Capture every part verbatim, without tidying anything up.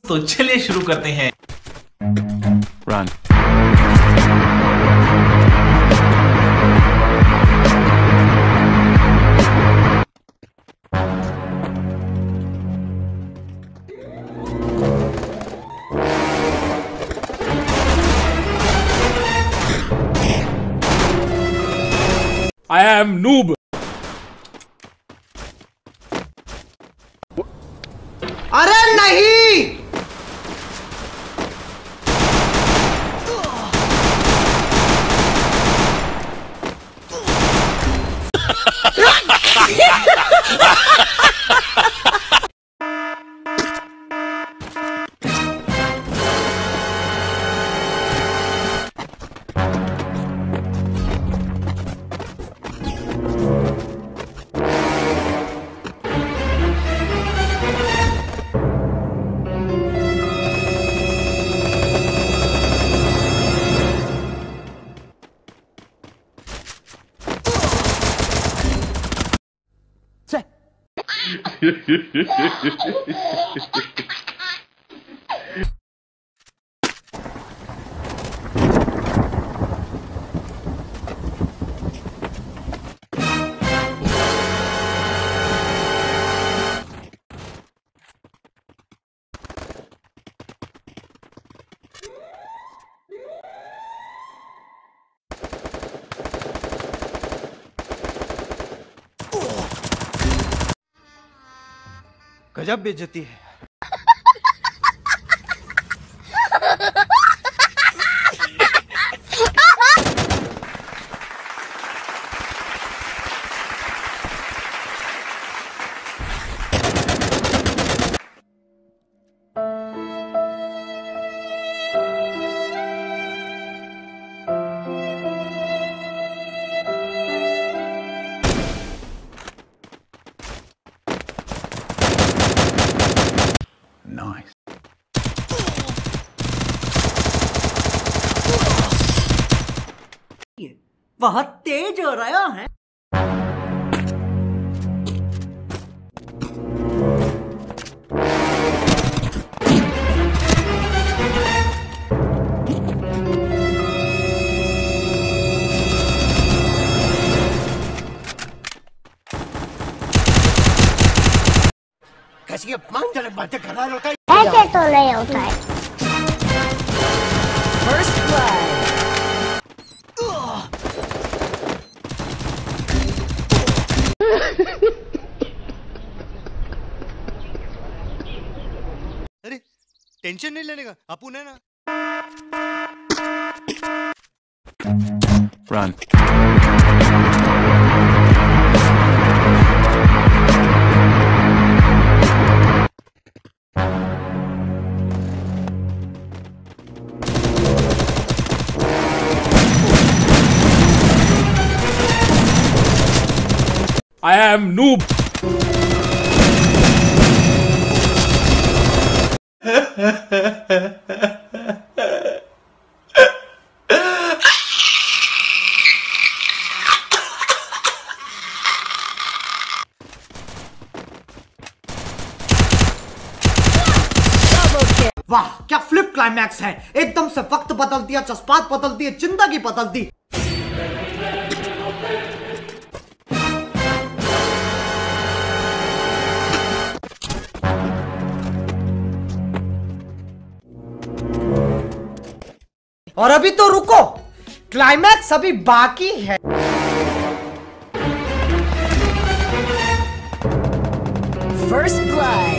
तो चलिए शुरू करते हैं। Run. I am noob. अरे नहीं! गजब बेइज्जती है। Nice. बहुत तेज हो रहा है। कैसी अपमानजनक बातें कर रहा है? ऐसे तो नहीं होता है। First blood. अरे टेंशन नहीं लेने का, अपुन है ना। Run. I am noob. वाह क्या फ्लिप क्लाइमैक्स है। एकदम से वक्त बदल दिया, जज्बात बदल दिए, जिंदगी बदल दी। और अभी तो रुको, क्लाइमैक्स अभी बाकी है। First blood.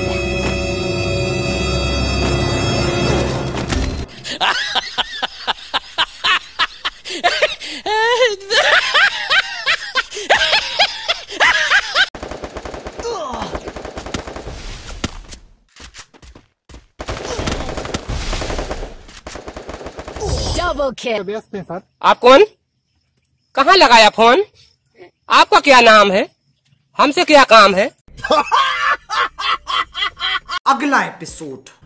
Double kill. आप कौन? कहाँ लगाया फोन? आपका क्या नाम है? हमसे क्या काम है? अगला एपिसोड।